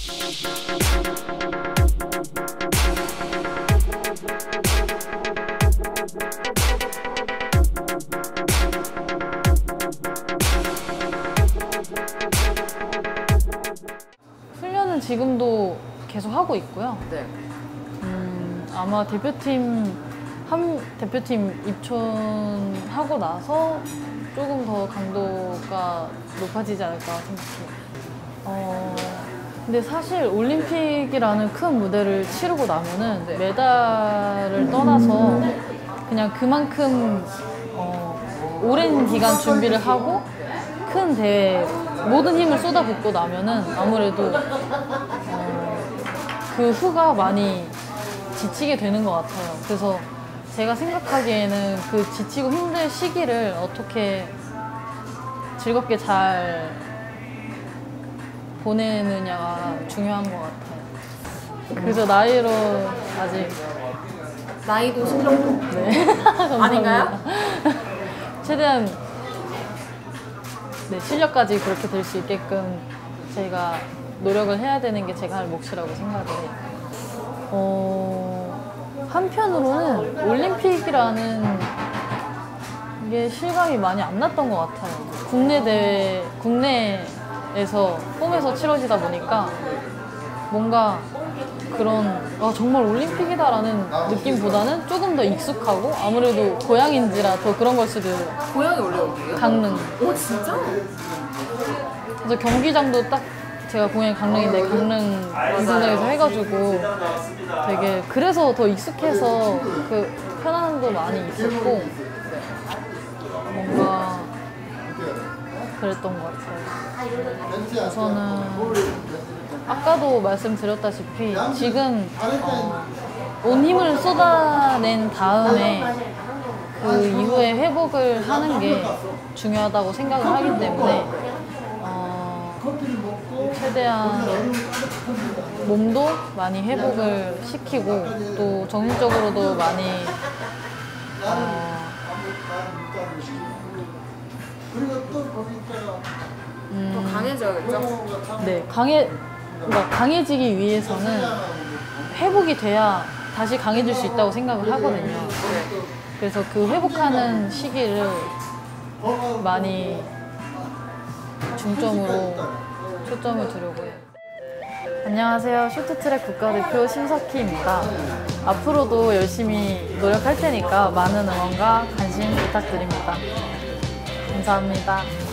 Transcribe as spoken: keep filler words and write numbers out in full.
훈련은 지금도 계속 하고 있고요. 네. 음, 아마 대표팀 한 대표팀 입촌하고 나서 조금 더 강도가 높아지지 않을까 생각해요. 어, 근데 사실 올림픽이라는 큰 무대를 치르고 나면은 네. 메달을 떠나서 그냥 그만큼 어, 오랜 기간 준비를 하고 큰 대회 모든 힘을 쏟아붓고 나면은 아무래도 어, 그 후가 많이 지치게 되는 것 같아요. 그래서 제가 생각하기에는 그 지치고 힘든 시기를 어떻게 즐겁게 잘 보내느냐가 중요한 것 같아요. 그래서 나이로 아직 나이도 실력도 네. 아닌가요? 최대한 네, 실력까지 그렇게 될 수 있게끔 제가 노력을 해야 되는 게 제가 할 몫이라고 생각을 해요. 어, 한편으로는 올림픽이라는 게 실감이 많이 안 났던 것 같아요. 국내 대회, 국내에서 홈에서 치러지다 보니까 뭔가 그런 아, 정말 올림픽이다라는 느낌보다는 조금 더 익숙하고 아무래도 고향인지라 더 그런 걸 수도. 고향이 원래 어디예요? 강릉. 오 진짜? 그래서 경기장도 딱 제가 고향이 강릉인데 강릉 운동장에서 해가지고 되게 그래서 더 익숙해서 그 편안함도 많이 있었고 뭔가 그랬던 것 같아요. 우선은 아까도 말씀드렸다시피 지금 어, 온 힘을 쏟아낸 다음에 그 이후에 회복을 하는 게 중요하다고 생각을 하기 때문에 어, 최대한 몸도 많이 회복을 시키고 또 정신적으로도 많이 어, 음, 더 강해져야겠죠? 네, 강해, 그러니까 강해지기 위해서는 회복이 돼야 다시 강해질 수 있다고 생각을 하거든요. 그래서 그 회복하는 시기를 많이 중점으로 초점을 두려고 해요. 안녕하세요. 쇼트트랙 국가대표 심석희입니다. 앞으로도 열심히 노력할 테니까 많은 응원과 관심 부탁드립니다. 감사합니다.